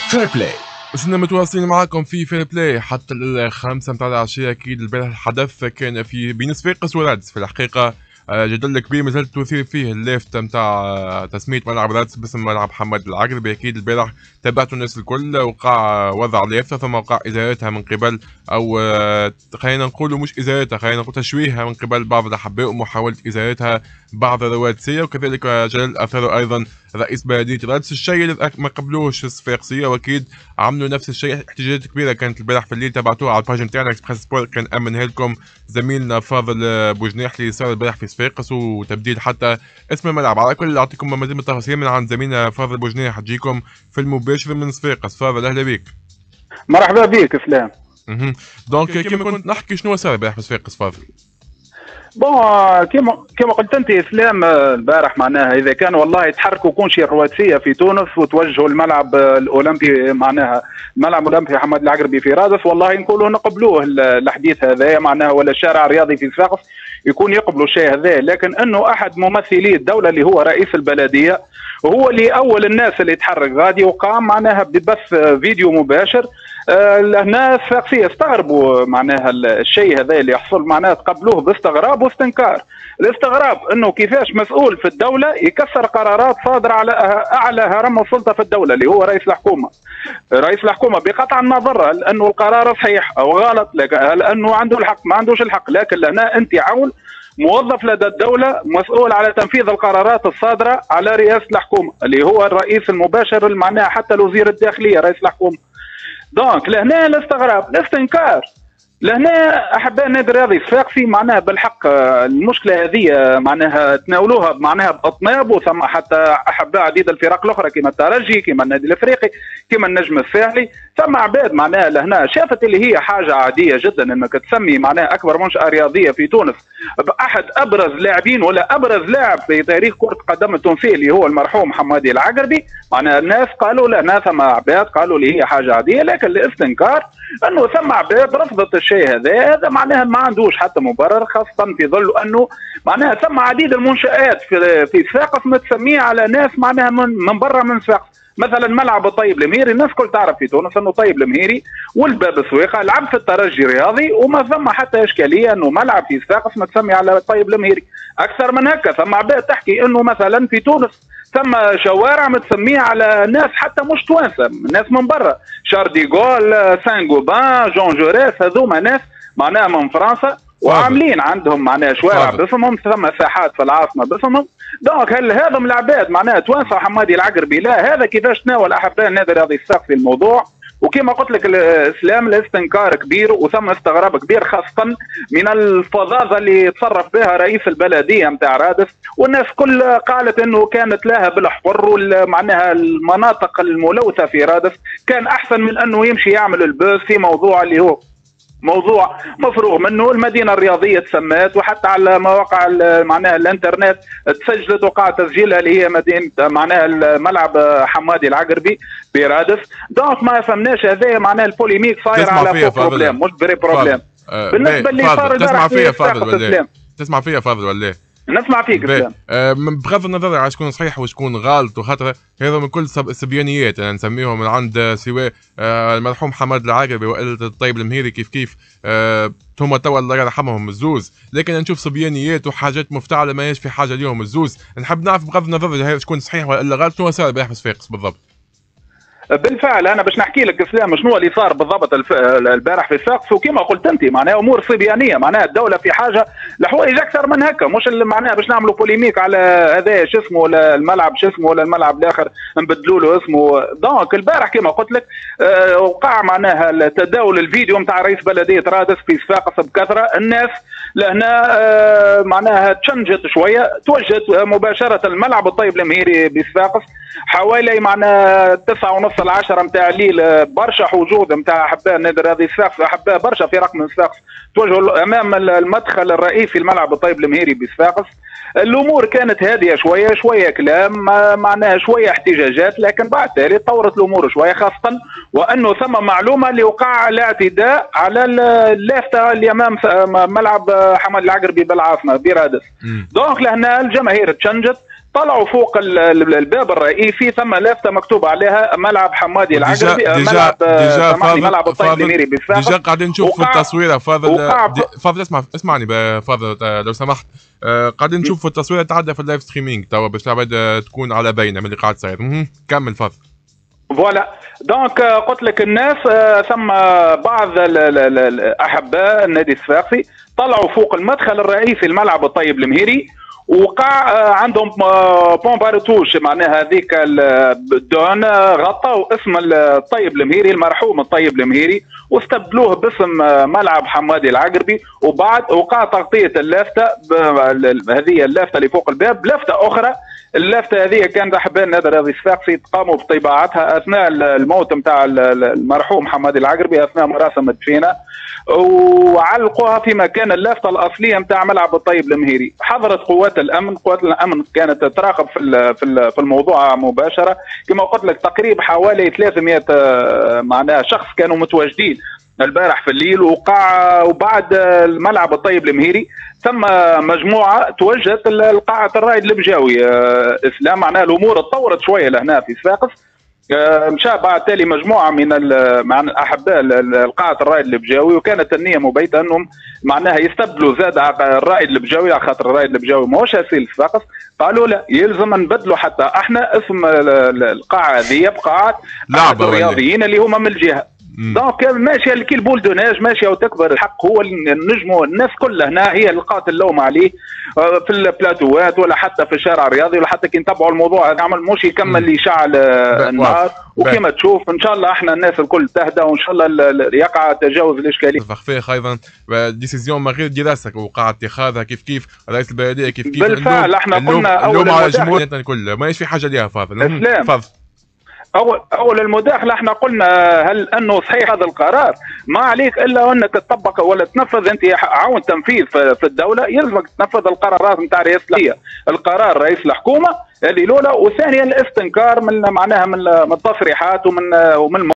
فير بلاي. وصلنا متواصلين معاكم في فير بلاي حتى الخامسة متاع العشية. أكيد البارح الحدث كان في بين صفاقس ورادس. في الحقيقة جدل كبير مازالت تثير فيه اللافتة متاع تسمية ملعب رادس باسم ملعب حماد العقربي. أكيد البارح تابعتوا الناس الكل، وقع وضع لافتة ثم وقع إزالتها من قبل، أو خلينا نقولوا مش إزالتها، خلينا نقول تشويهها من قبل بعض الأحباء ومحاولة إزالتها بعض الروادسية. وكذلك جلال أثره أيضا رئيس بلدية رادس، الشيء اللي ما قبلوش الصفاقسية، واكيد عملوا نفس الشيء. احتجاجات كبيره كانت البارح في الليل، تابعتوها على الباج نتاعنا اكسبريس سبورت، كان امنها لكم زميلنا فاضل بوجناح اللي صار البارح في صفاقس، وتبديل حتى اسم الملعب. على كل اعطيكم مزيد من التفاصيل من عند زميلنا فاضل بوجناح، تجيكم في المباشر من صفاقس. فاضل اهلا بك. مرحبا بك اسلام. دونك كيما كنت نحكي شنو صار البارح في صفاقس فاضل؟ بون كما قلت انت اسلام البارح، معناها اذا كان والله يتحركوا كون شي رواتسيه في تونس وتوجهوا الملعب الاولمبي، معناها الملعب الاولمبي حماد العقربي في رادس، والله نقولوا نقبلوه الحديث هذا، معناها ولا الشارع الرياضي في صفاقس يكون يقبلوا الشيء هذا. لكن انه احد ممثلي الدوله اللي هو رئيس البلديه هو اللي اول الناس اللي يتحرك غادي وقام معناها ببث فيديو مباشر. الناس الصفاقسيه استغربوا معناها الشيء هذا اللي يحصل، معناها تقبلوه باستغراب واستنكار. الاستغراب انه كيفاش مسؤول في الدوله يكسر قرارات صادره على اعلى هرم السلطه في الدوله اللي هو رئيس الحكومه. رئيس الحكومه بقطع النظر لانه القرار صحيح او غلط، لانه عنده الحق ما عندوش الحق، لكن هنا انت عون موظف لدى الدولة مسؤول على تنفيذ القرارات الصادرة على رئاسة الحكومة اللي هو الرئيس المباشر، معناها حتى وزير الداخلية رئيس الحكومة. دونك لهنا الاستغراب الاستنكار. لهنا احباء النادي الرياضي الصفاقسي معناها بالحق المشكله هذه معناها تناولوها معناها باطناب، وثم حتى احباء عديد الفرق الاخرى كما الترجي كما النادي الافريقي كما النجم الساحلي، ثم عباد معناها لهنا شافت اللي هي حاجه عاديه جدا انك تسمي معناها اكبر منشاه رياضيه في تونس باحد ابرز لاعبين ولا ابرز لاعب في تاريخ كره القدم التونسيه اللي هو المرحوم حمادي العقربي. معناها الناس قالوا لهنا ثم عباد قالوا اللي هي حاجه عاديه، لكن الاستنكار انه ثم عباد رفضت الشيء هذا معناها ما عندوش حتى مبرر، خاصه في ظل انه معناها ثم عديد المنشآت في صفاقس متسميه على ناس معناها من برا من صفاقس. مثلا ملعب الطيب المهيري، الناس كل تعرف في تونس انه طيب المهيري والباب السويقه لعب في الترجي الرياضي، وما ثم حتى اشكاليه انه ملعب في صفاقس متسمي على الطيب المهيري. اكثر من هكا ثم عباد تحكي انه مثلا في تونس ثم شوارع متسميه على ناس حتى مش توانسه، ناس من برا، شارديغول، سان جوبان، جون جوريس، هذوما ناس معناها من فرنسا وعاملين عندهم معناها شوارع باسمهم، ثم ساحات في العاصمه باسمهم. دونك هل هذا من العباد معناها توانسه حمادي العقربي؟ لا، هذا كيفاش تناول احباء النادي الرياضي الصفاقسي الموضوع. وكما قلت لك الاسلام الاستنكار كبير وثم استغراب كبير، خاصه من الفظاظه اللي تصرف بها رئيس البلديه نتاع رادس، والناس كل قالت انه كانت لها بالحفر معناها المناطق الملوثه في رادس، كان احسن من انه يمشي يعمل البوس في موضوع اللي هو موضوع مفروغ منه. المدينه الرياضيه تسمات، وحتى على مواقع معناها الانترنت تسجلت وقع تسجيلها اللي هي مدينه معناها الملعب حمادي العقربي برادس. دونك ما فهمناش هذا معناها البوليميك صاير على فوق بروبليم مش بري بروبليم. بالنسبه اللي صار تسمع فيها فاضل تسمع فيها فاضل ولا نسمع فيك اسلام؟ بغض النظر على شكون صحيح وشكون غلط، وخاطر هذا من كل سبيانيات يعني نسميهم من عند سواء المرحوم حماد العقربي وائل الطيب المهيري كيف هما توا الله يرحمهم الزوز، لكن نشوف صبيانيات وحاجات مفتعله ما في حاجه اليوم الزوز. نحب نعرف بغض النظر هذا شكون صحيح ولا غلط شنو صار بيحفظ صفاقس بالضبط. بالفعل انا باش نحكي لك اسلام شنو اللي صار بالضبط البارح في صفاقس، وكما قلت انت معناها امور صبيانيه، معناها الدوله في حاجه لحوايج اكثر من هكا، مش معناها باش نعملوا بوليميك على هذا شو اسمه ولا الملعب شو اسمه ولا الملعب الاخر نبدلوا له اسمه. دونك البارح كما قلت لك وقع معناها تداول الفيديو نتاع رئيس بلديه رادس في صفاقس بكثره، الناس لهنا معناها تشنجت شويه، توجهت مباشره الملعب الطيب المهيري بصفاقس حوالي معناها 9:30 10 نتاع الليل. برشا حشود نتاع احباء النادي الرياضي صفاقس، احباء برشا فرق من صفاقس توجهوا امام المدخل الرئيسي الملعب الطيب المهيري بصفاقس. الامور كانت هاديه شويه كلام معناها شويه احتجاجات، لكن بعد ذلك طورت الامور شويه، خاصه وانه ثم معلومه اللي وقع الاعتداء على اللافته اللي امام ملعب حماد العقربي بالعاصمه برادس. دونك لهنا الجماهير تشنجت، طلعوا فوق الباب الرئيسي ثم لافته مكتوب عليها ملعب حمادي العقربي، ملعب سامحني ملعب الطيب الميري بالصافي. ديجا قاعدين نشوف في التصويره فاضل اسمعني فاضل لو سمحت. قاعدين نشوف في التصويره تعدى في اللايف ستريمينج توا باش تعبد تكون على باينه من اللي قاعد تصير. كمل فاضل. فوالا دونك قلت لك الناس ثم بعض الاحباء النادي الصفاقسي طلعوا فوق المدخل الرئيسي الملعب الطيب المهيري، وقع عندهم بومبارتوش معناها هذيك الدون غطوا اسم الطيب المهيري المرحوم الطيب المهيري واستبدلوه باسم ملعب حمادي العقربي. وبعد وقع تغطيه اللافته هذه اللافته اللي فوق الباب لافته اخرى. اللافته هذه كانت احباء النادي الرياضي الصفاقسي قاموا بطباعتها اثناء الموت نتاع المرحوم حمادي العقربي اثناء مراسم الدفينه، وعلقوها في مكان اللافته الاصليه نتاع ملعب الطيب المهيري. حضرت قوات الامن كانت تراقب في الموضوع مباشره. كما قلت لك تقريبا حوالي 300 معناها شخص كانوا متواجدين البارح في الليل. وبعد الملعب الطيب المهيري ثم مجموعه توجهت لقاعه الرائد البجاوي اسلام. معناها الامور تطورت شويه لهنا في صفاقس. مشى بعد تالي مجموعه من الاحباء قاعه الرائد البجاوي، وكانت النيه مبيته انهم معناها يستبدلوا زاد الرائد البجاوي على خاطر الرائد البجاوي ماهوش اسيل صفاقس. قالوا لا يلزم نبدلوا حتى احنا اسم القاعه هذه بقاعه الرياضيين اللي هما من الجهه. دونك ماشيه كي البولدوناج ماشيه وتكبر. الحق هو نجموا الناس كلها هنا هي اللي لقات اللوم عليه في البلاتوات ولا حتى في الشارع الرياضي ولا حتى كي نتبعوا الموضوع هذا عمل مش يكمل يشعل النار. وكما تشوف ان شاء الله احنا الناس الكل تهدى وان شاء الله يقع تجاوز الاشكاليه. فخفيخ ايضا ديسيزيون من غير دراسه وقع اتخاذها كيف رئيس البلديه كيف بالفعل احنا قلنا اول على الجمهور الكل ماهيش في حاجه ليها فاضل. تفضل. اول المداخله احنا قلنا هل انه صحيح هذا القرار؟ ما عليك الا انك تطبق ولا تنفذ. انت عون تنفيذ في الدوله يلزمك تنفذ القرارات نتاع رئيس القرار رئيس الحكومه اللي الاولى، وثانيا الاستنكار من معناها من التصريحات ومن